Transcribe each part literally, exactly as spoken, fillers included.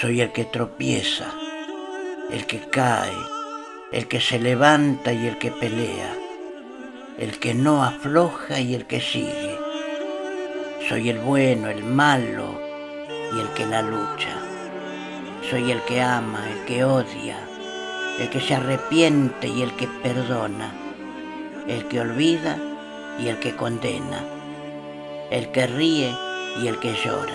Soy el que tropieza, el que cae, el que se levanta y el que pelea, el que no afloja y el que sigue. Soy el bueno, el malo y el que la lucha. Soy el que ama, el que odia, el que se arrepiente y el que perdona, el que olvida y el que condena, el que ríe y el que llora.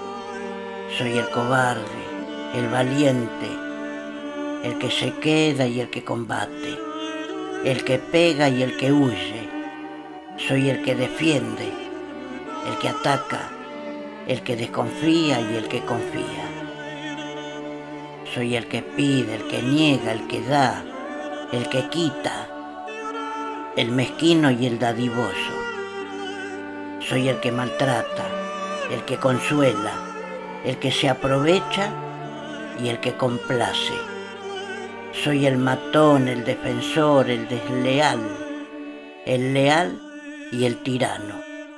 Soy el cobarde, el valiente, el que se queda y el que combate, el que pega y el que huye. Soy el que defiende, el que ataca, el que desconfía y el que confía. Soy el que pide, el que niega, el que da, el que quita, el mezquino y el dadivoso. Soy el que maltrata, el que consuela, el que se aprovecha y el que complace. Soy el matón, el defensor, el desleal, el leal y el tirano.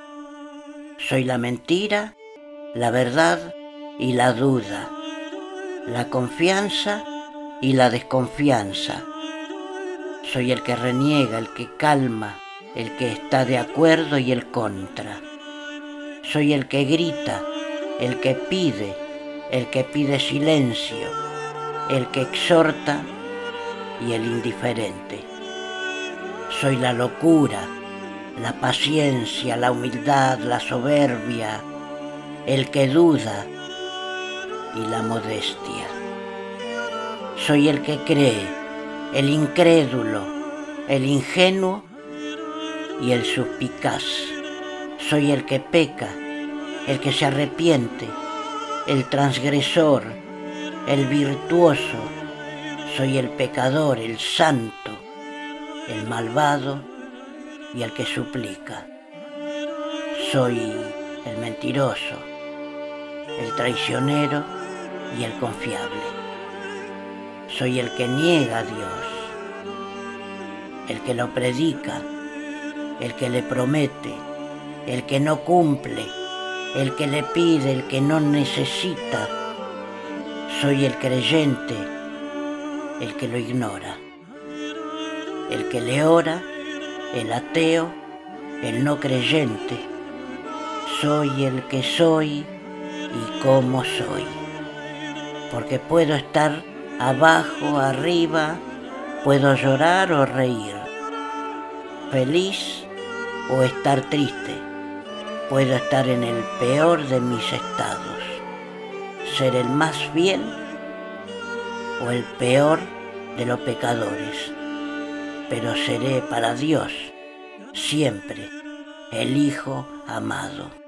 Soy la mentira, la verdad y la duda, la confianza y la desconfianza. Soy el que reniega, el que calma, el que está de acuerdo y el contra. Soy el que grita, el que pide, el que pide silencio, el que exhorta y el indiferente. Soy la locura, la paciencia, la humildad, la soberbia, el que duda y la modestia. Soy el que cree, el incrédulo, el ingenuo y el suspicaz. Soy el que peca, el que se arrepiente, el transgresor, el virtuoso. Soy el pecador, el santo, el malvado y el que suplica. Soy el mentiroso, el traicionero y el confiable. Soy el que niega a Dios, el que lo predica, el que le promete, el que no cumple, el que le pide, el que no necesita. Soy el creyente, el que lo ignora, el que le ora, el ateo, el no creyente. Soy el que soy y cómo soy, porque puedo estar abajo, arriba, puedo llorar o reír, feliz o estar triste, puedo estar en el peor de mis estados, ser el más fiel o el peor de los pecadores, pero seré para Dios siempre el Hijo amado.